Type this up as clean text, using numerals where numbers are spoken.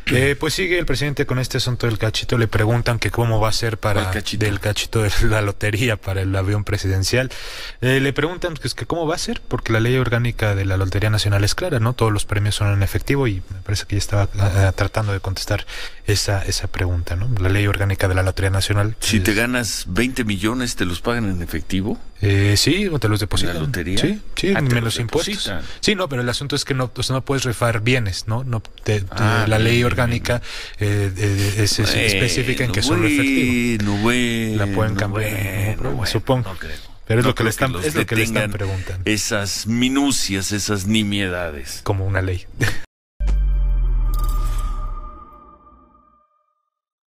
Pues sigue el presidente con este asunto del cachito. Le preguntan que cómo va a ser para del cachito de la lotería para el avión presidencial. Le preguntan pues, que cómo va a ser, porque la ley orgánica de la Lotería Nacional es clara, ¿no? Todos los premios son en efectivo y me parece que ya estaba tratando de contestar esa pregunta, ¿no? La ley orgánica de la Lotería Nacional. Si te ganas 20 millones, ¿te los pagan en efectivo? Sí, o te los depositan. ¿La lotería? Sí, menos impuestos. Sí, no, pero el asunto es que no puedes rifar bienes, ¿no? La ley orgánica es específica en que son efectivo. La pueden cambiar, supongo. No creo. Pero es no lo que le están preguntando. Esas minucias, esas nimiedades. Como una ley.